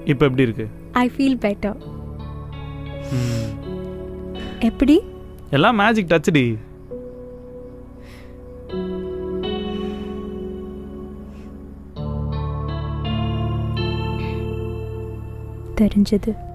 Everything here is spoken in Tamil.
இப்போ எப்படி இருக்கு? I feel better. எப்படி? எல்லாம் மேஜிக் டச் டி. தெரிஞ்சது.